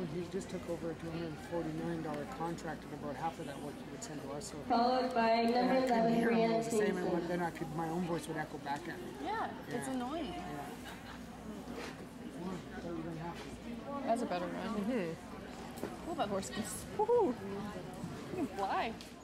Well, he just took over a $249 contract, and about half of that work he would send to us. So Followed by number I couldn't 11, hear him. It Brianna was the same, and Stevenson. then my own voice would echo back at me. Yeah, it's annoying. Yeah. That's a better run. Oh, that horse can. Woohoo! He can fly.